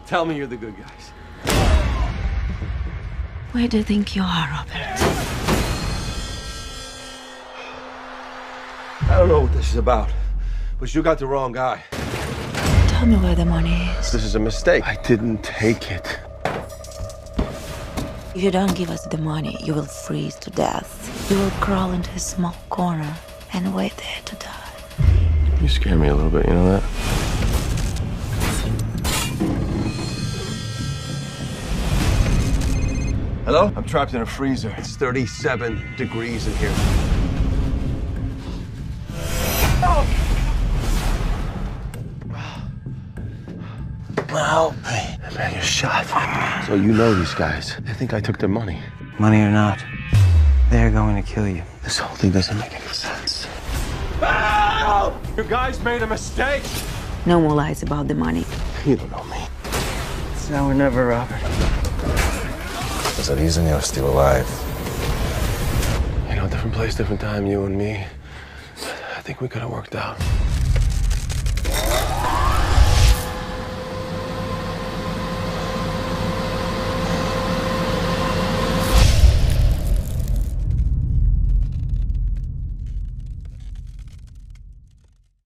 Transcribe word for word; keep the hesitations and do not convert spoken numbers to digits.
Tell me you're the good guys. Where do you think you are, Robert? I don't know what this is about, but you got the wrong guy. Tell me where the money is. This is a mistake. I didn't take it. If you don't give us the money, you will freeze to death. You will crawl into a small corner and wait there to die. You scare me a little bit, you know that? Hello? I'm trapped in a freezer. It's thirty-seven degrees in here. Help me. Man, you're shot. So you know these guys. They think I took their money. Money or not, they're going to kill you. This whole thing doesn't make any sense. Help! You guys made a mistake. No more lies about the money. You don't know me. It's now or never, Robert. There's a reason you're still alive. You know, different place, different time, you and me. I think we could have worked out.